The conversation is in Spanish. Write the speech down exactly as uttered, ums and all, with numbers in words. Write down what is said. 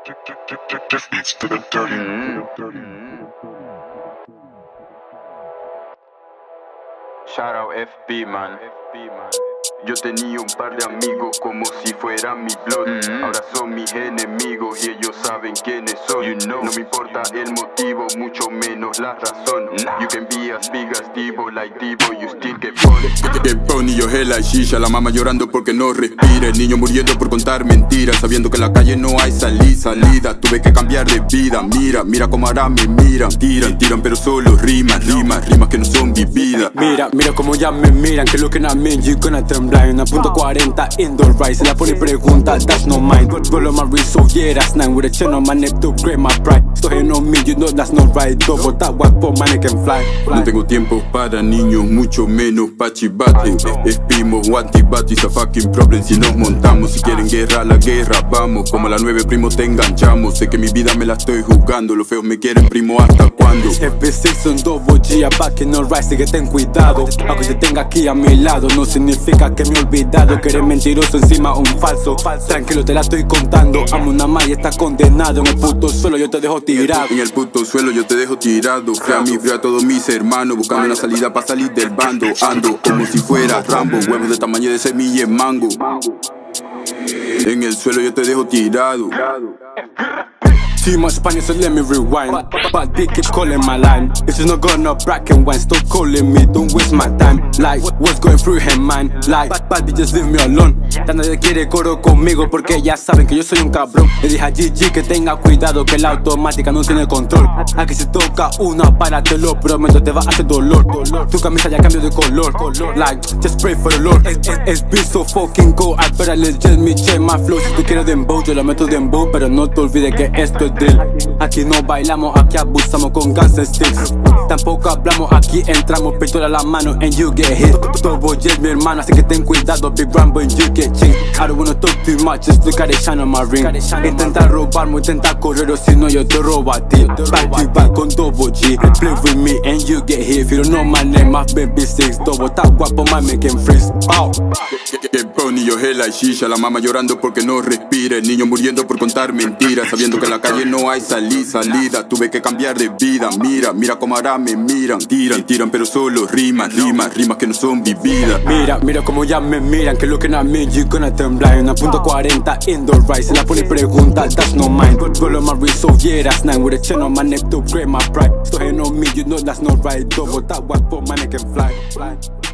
Just beats to the dirty. Shout out F B, man. Yo tenía un par de amigos como si fueran mi blood. Mm-hmm. Ahora son mis enemigos y ellos saben quiénes son. You know. No me importa el motivo, mucho menos la razón. Nah. You can be as big as Divo, like Divo, you still get funny. Que pony, yo hela y shisha, la mamá llorando porque no respira. El niño muriendo por contar mentiras, sabiendo que en la calle no hay salida, salida. Tuve que cambiar de vida, mira, mira cómo ahora me miran. Tiran, tiran, pero solo rimas, rimas, rimas que no son vividas. Mira, mira cómo ya me miran, que looking at me, you gonna turn blind. Una punto cuarenta indoor right, se la pone y pregunta, that's no mine. Roll on my wrist, so yeah, that's nine. With a chain on my neck to upgrade my pride. Esto es no me, you know that's not right. Double that white pop, man, it can fly. No tengo tiempo para niños, mucho menos pa' chivate. Espimos, antibate, it's a fucking problem si nos montamos. Si quieren guerra, la guerra, vamos. Como la nueve primos te enganchamos. Sé que mi vida me la estoy jugando. Los feos me quieren, primo, ¿hasta cuándo? F seis son double G, back in all right, así que ten cuidado. Aunque te tenga aquí a mi lado, no significa que me he olvidado. Que eres mentiroso, encima un falso. Tranquilo, te la estoy contando. Amo una más y estás condenado. En el puto suelo yo te dejo tirado. En el puto suelo yo te dejo tirado. Fui a mi fui a todos mis hermanos, buscando una salida para salir del bando. Ando como si fuera Rambo, huevos de tamaño de semilla en mango. En el suelo yo te dejo tirado. Too much Spanish, so let me rewind. But they keep calling my line. If she's not gonna brack and wine, stop calling me, don't waste my time. Like, what's going through her mind? Like, bad bitches leave me alone. Ya nadie quiere coro conmigo porque ya saben que yo soy un cabrón. Le dije a G G que tenga cuidado, que la automática no tiene control. Aquí si toca una para, te lo prometo, te va a hacer dolor. Tu camisa ya cambió de color. Like, just pray for the Lord. It's been so fucking cold, I better legit me check my flow. Si tú quieres dembow, yo la meto dembow, pero no te olvides que esto es drill. Aquí no bailamos, aquí abusamos con guns and sticks. Tampoco hablamos, aquí entramos, pistola a la mano and you get hit. Todo es mi hermano, así que ten cuidado, Big Rambo and you get chinged. I don't wanna talk too much, just look at the shine on my ring. Intenta robarme, intenta correr, o si no yo te robo a ti. Back to back con Double G. Play with me and you get hit. If you don't know my name, my baby six. Double, está guapo, my making freeze. Oh. Que pony, yo hela y shisha, la mamá llorando porque no respira. El niño muriendo por contar mentiras, sabiendo que en la calle no hay salida, salida. Tuve que cambiar de vida, mira, mira cómo ahora me miran. Tiran, tiran, pero solo rimas, rimas, rimas que no son vividas. Mira, mira cómo ya me miran, que looking at me, you gonna turn blind. Una punto cuarenta indoor right, se la pone y pregunta, that's no mine. Roll on my wrist, so yeah, that's nine. With a chain on my neck to upgrade my pride. Esto es no me, you know that's not right. Double that white pop, man, it can fly, fly.